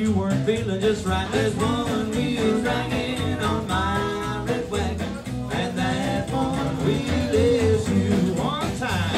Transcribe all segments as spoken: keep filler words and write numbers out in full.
you weren't feeling just right. There's one wheel dragging on my red wagon, and that one wheel is you. One time.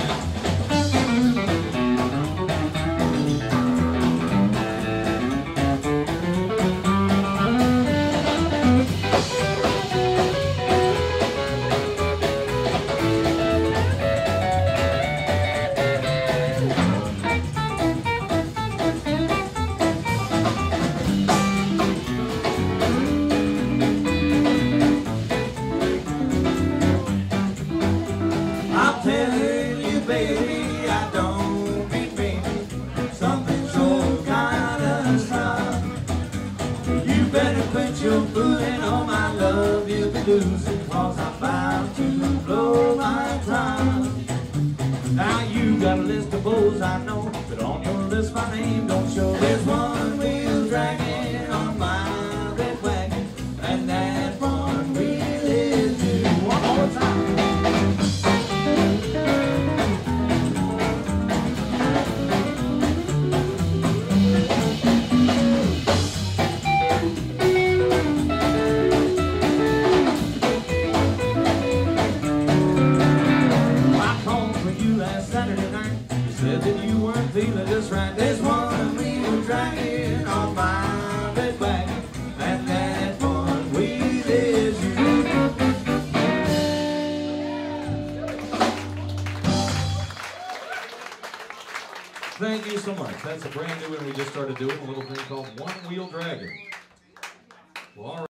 Baby, I don't mean me. Something so kind of strong. You better quit your fooling on my love. You'll be losing, cause I'm about to blow my time. Now you got a list of bows I know, but on your list my name don't show. There's one wheel dragging on my red wagon, and that one wheel is you. One more time. Said that you weren't feeling just right. There's one wheel dragging on my red wagon, and that one wheel is you. Thank you so much. That's a brand new one we just started doing, a little thing called One Wheel Dragging. Well, all right.